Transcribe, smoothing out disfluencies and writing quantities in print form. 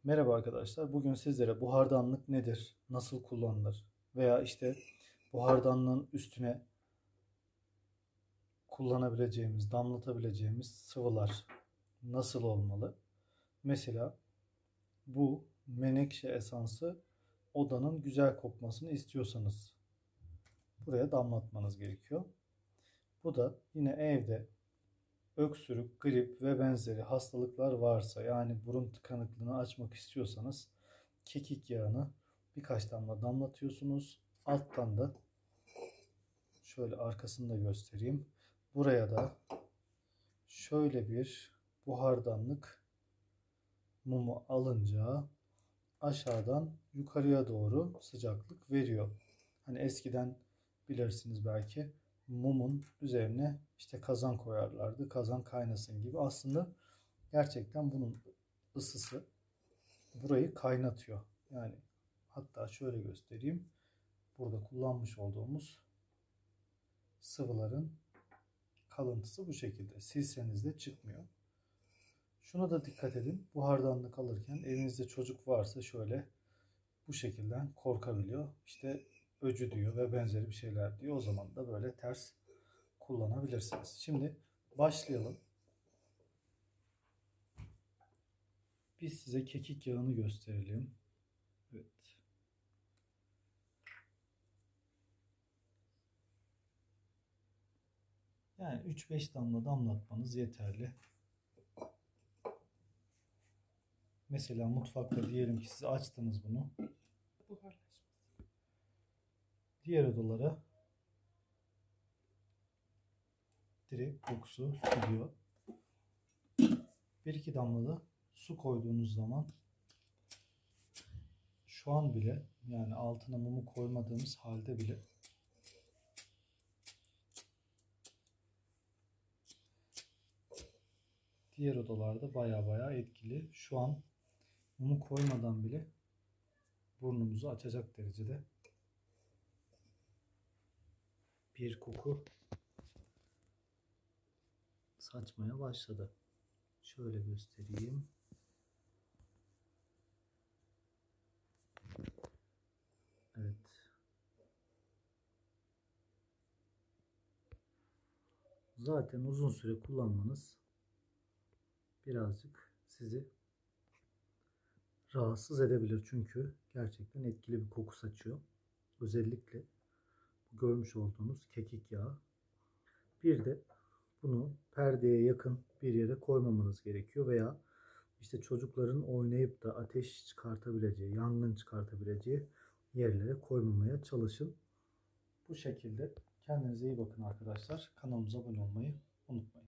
Merhaba arkadaşlar. Bugün sizlere buhardanlık nedir, nasıl kullanılır veya işte buhardanlığın üstüne kullanabileceğimiz, damlatabileceğimiz sıvılar nasıl olmalı? Mesela bu menekşe esansı odanın güzel kokmasını istiyorsanız buraya damlatmanız gerekiyor. Bu da yine evde öksürük, grip ve benzeri hastalıklar varsa, yani burun tıkanıklığını açmak istiyorsanız kekik yağını birkaç damla damlatıyorsunuz. Alttan da şöyle arkasını da göstereyim. Buraya da şöyle bir buhardanlık mumu alınca aşağıdan yukarıya doğru sıcaklık veriyor. Hani eskiden bilirsiniz belki, mumun üzerine işte kazan koyarlardı. Kazan kaynasın gibi. Aslında gerçekten bunun ısısı burayı kaynatıyor. Yani hatta şöyle göstereyim. Burada kullanmış olduğumuz sıvıların kalıntısı bu şekilde. Silseniz de çıkmıyor. Şuna da dikkat edin. Buhardanlık alırken evinizde çocuk varsa şöyle bu şekilden korkabiliyor. İşte öcü diyor ve benzeri bir şeyler diyor. O zaman da böyle ters kullanabilirsiniz. Şimdi başlayalım. Biz size kekik yağını gösterelim. Evet. Yani 3-5 damla damlatmanız yeterli. Mesela mutfakta diyelim ki siz açtınız bunu. Diğer odalara direkt kokusu gidiyor. 1-2 damla da su koyduğunuz zaman şu an bile, yani altına mumu koymadığımız halde bile diğer odalarda baya etkili. Şu an mumu koymadan bile burnumuzu açacak derecede bir koku saçmaya başladı. Şöyle göstereyim. Evet. Zaten uzun süre kullanmanız birazcık sizi rahatsız edebilir. Çünkü gerçekten etkili bir koku saçıyor. Özellikle görmüş olduğunuz kekik yağı. Bir de bunu perdeye yakın bir yere koymamanız gerekiyor veya işte çocukların oynayıp da ateş çıkartabileceği, yangın çıkartabileceği yerlere koymamaya çalışın. Bu şekilde kendinize iyi bakın arkadaşlar. Kanalımıza abone olmayı unutmayın.